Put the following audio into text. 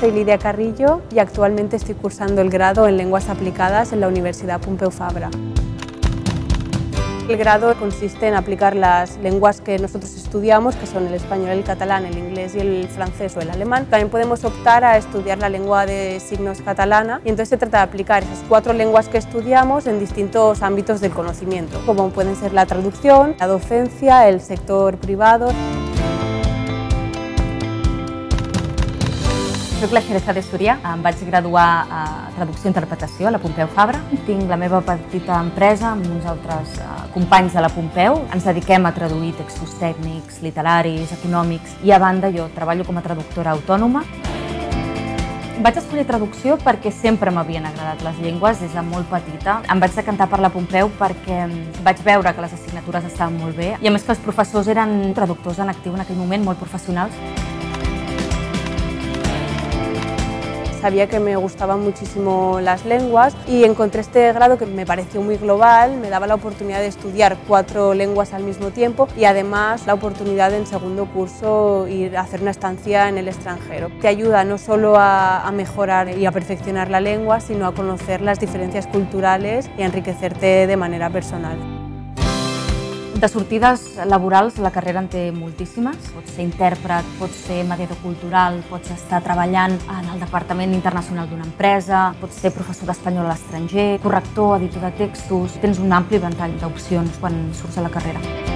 soy Lidia Carrillo y actualmente estoy cursando el grado en Lenguas Aplicadas en la Universidad Pompeu Fabra. El grado consiste en aplicar las lenguas que nosotros estudiamos, que son el español, el catalán, el inglés y el francés o el alemán. También podemos optar a estudiar la lengua de signos catalana y entonces se trata de aplicar esas 4 lenguas que estudiamos en distintos ámbitos del conocimiento, como pueden ser la traducción, la docencia, el sector privado. Soc la Xeresa de Súria, em vaig graduar a Traducció i Interpretació a la Pompeu Fabra. Tinc la meva petita empresa amb uns altres companys de la Pompeu. Ens dediquem a traduir textos tècnics, literaris, econòmics i a banda jo treballo com a traductora autònoma. Vaig escollir traducció perquè sempre m'havien agradat les llengües des de molt petita. Em vaig decantar per la Pompeu perquè vaig veure que les assignatures estaven molt bé i a més que els professors eren traductors en actiu en aquell moment, molt professionals. Sabía que me gustaban muchísimo las lenguas y encontré este grado que me pareció muy global, me daba la oportunidad de estudiar 4 lenguas al mismo tiempo y además la oportunidad en segundo curso ir a hacer una estancia en el extranjero. Te ayuda no solo a mejorar y a perfeccionar la lengua, sino a conocer las diferencias culturales y a enriquecerte de manera personal. De sortides laborals, la carrera en té moltíssimes. Pots ser intèrpret, pots ser mediador cultural, pots estar treballant en el departament internacional d'una empresa, pots ser professor d'espanyol a l'estranger, corrector, editor de textos. Tens un ampli ventall d'opcions quan surts a la carrera.